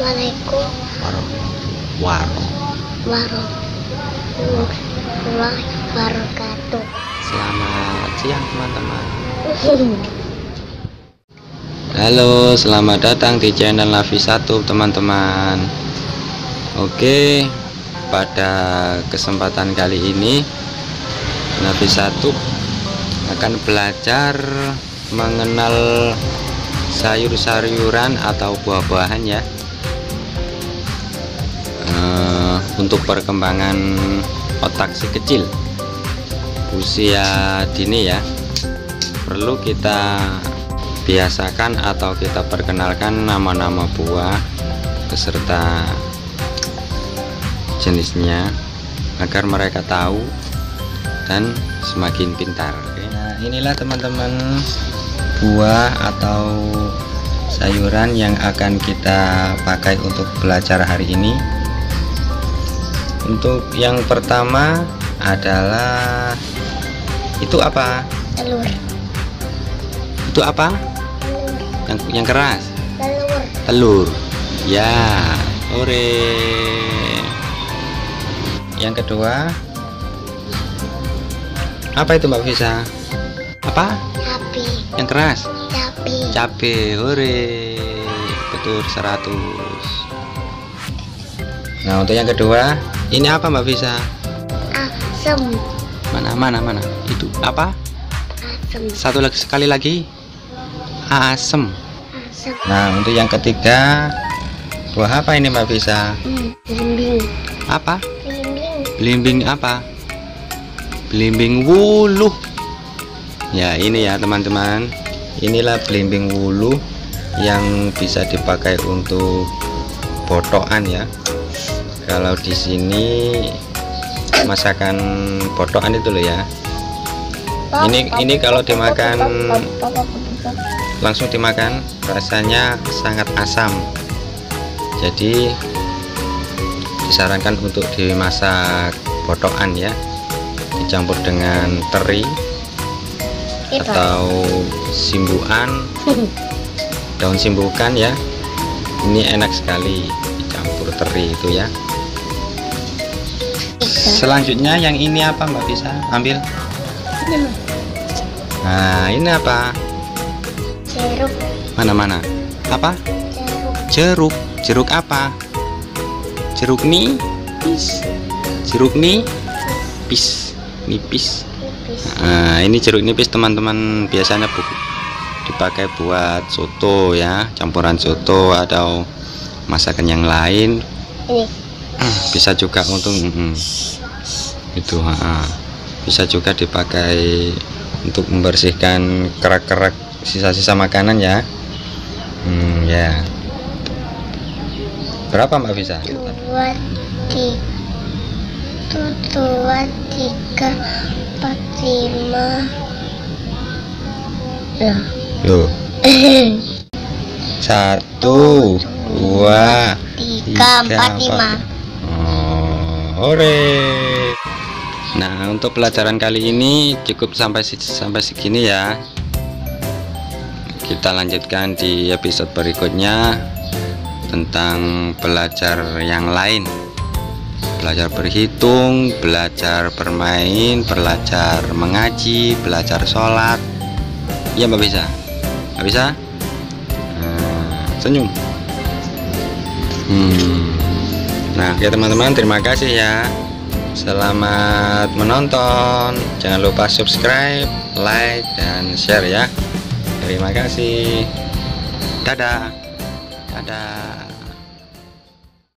Assalamualaikum warahmatullahi wabarakatuh. Selamat siang teman-teman. Halo, selamat datang di channel Navi 1 teman-teman. Oke, pada kesempatan kali ini Navi 1 akan belajar mengenal sayur-sayuran atau buah-buahan ya, untuk perkembangan otak si kecil usia dini ya. Perlu kita biasakan atau kita perkenalkan nama-nama buah beserta jenisnya agar mereka tahu dan semakin pintar. Nah, inilah teman-teman buah atau sayuran yang akan kita pakai untuk belajar hari ini. Untuk yang pertama adalah itu apa? Telur. Itu apa? Yang keras? Telur. Telur. Ya, ore. Yang kedua apa itu Mbak Visa? Apa? Cabe. Yang keras? Cabe. Cabe. Hore. Betul 100. Nah, untuk yang kedua ini apa Mbak Visa? Asem. Mana itu apa? Asem. Sekali lagi, asem. Asem. Nah, untuk yang ketiga buah apa ini Mbak Visa? Belimbing. Apa? Belimbing. Belimbing apa? Belimbing wuluh. Ya, ini ya teman-teman, inilah belimbing wuluh yang bisa dipakai untuk potokan ya. Kalau di sini masakan potokan itu loh ya. Ini kalau dimakan langsung dimakan rasanya sangat asam. Jadi disarankan untuk dimasak potokan ya, dicampur dengan teri atau simbukan, daun simbukan ya. Ini enak sekali dicampur teri itu ya. Selanjutnya yang ini apa Mbak Bisa? Ambil. Nah, ini apa? Jeruk. Mana? Apa? Jeruk. Jeruk apa? Jeruk nipis. Jeruk nipis. Nipis. Nah, ini jeruk nipis teman-teman, biasanya dipakai buat soto ya, campuran soto atau masakan yang lain. Ini. Bisa juga untuk itu bisa juga dipakai untuk membersihkan kerak-kerak sisa-sisa makanan ya. Ya, berapa Mbak Bisa? 2, 3, 4, 5. Nah. Loh. 1, 2, 3, 4, 5. Hore. Nah, untuk pelajaran kali ini cukup sampai segini ya. Kita lanjutkan di episode berikutnya tentang belajar yang lain. Belajar berhitung, belajar bermain, belajar mengaji, belajar sholat. Iya Mbak Bisa? Mbak Bisa? Senyum. Nah, oke teman-teman, terima kasih ya. Selamat menonton. Jangan lupa subscribe, like, dan share ya. Terima kasih. Dadah. Dadah.